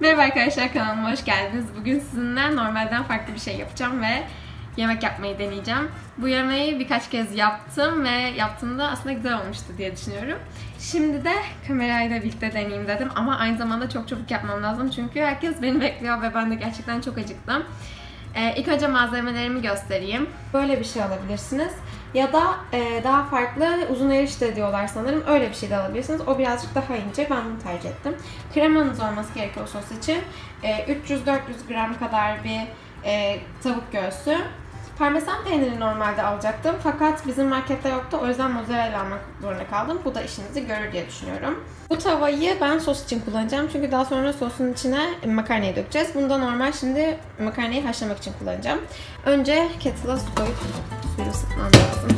Merhaba arkadaşlar, kanalıma hoş geldiniz. Bugün sizinle normalden farklı bir şey yapacağım ve yemek yapmayı deneyeceğim. Bu yemeği birkaç kez yaptım ve yaptığımda aslında güzel olmuştu diye düşünüyorum. Şimdi de kamerayla birlikte deneyeyim dedim ama aynı zamanda çok çabuk yapmam lazım çünkü herkes beni bekliyor ve ben de gerçekten çok acıktım. İlk önce malzemelerimi göstereyim. Böyle bir şey alabilirsiniz. Ya da daha farklı uzun erişte diyorlar sanırım. Öyle bir şey de alabilirsiniz. O birazcık daha ince. Ben bunu tercih ettim. Kremanız olması gerekiyor sos için. 300-400 gram kadar bir tavuk göğsü. Parmesan peyniri normalde alacaktım. Fakat bizim markette yoktu. O yüzden mozzarella almak zorunda kaldım. Bu da işinizi görür diye düşünüyorum. Bu tavayı ben sos için kullanacağım. Çünkü daha sonra sosun içine makarnayı dökeceğiz. Bunu da normal şimdi makarnayı haşlamak için kullanacağım. Önce kettle'a su koyup suyu ısıtmam lazım.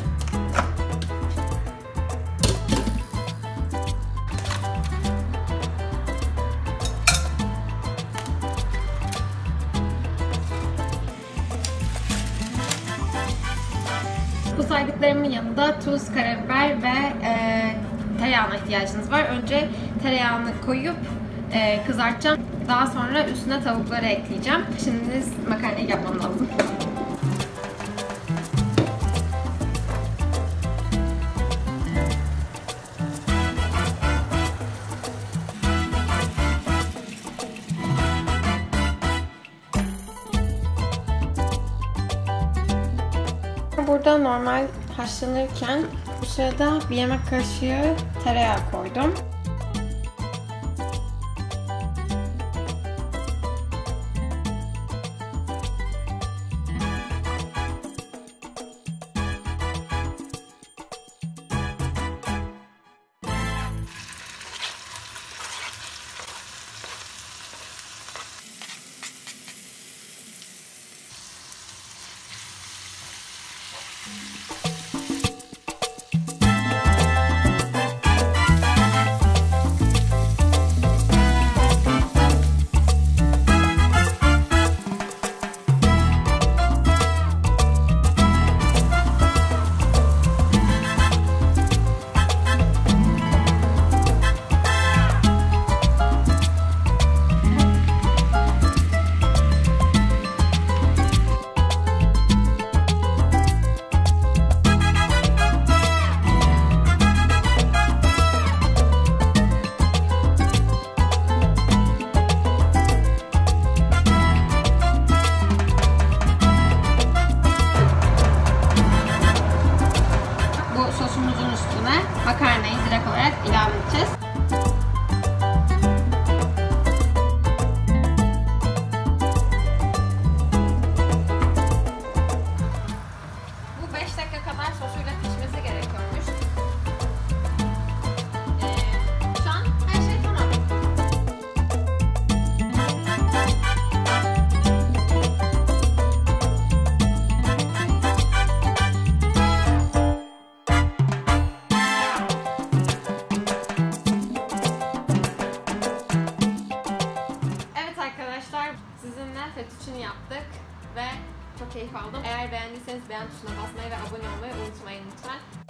Bu saydıklarımın yanında tuz, karabiber ve tereyağına ihtiyacınız var. Önce tereyağını koyup kızartacağım. Daha sonra üstüne tavukları ekleyeceğim. Şimdi makarnayı yapmam lazım. Burada normal haşlanırken bu sırada bir yemek kaşığı tereyağı koydum. Sosumuzun üstüne makarnayı direkt olarak ilave edeceğiz. Bu 5 dakika kadar sosuyla pişmesi gerekiyormuş. Şu an her şey tamam. Arkadaşlar sizinle fettuccine yaptık ve çok keyif aldım. Eğer beğendiyseniz beğen tuşuna basmayı ve abone olmayı unutmayın lütfen.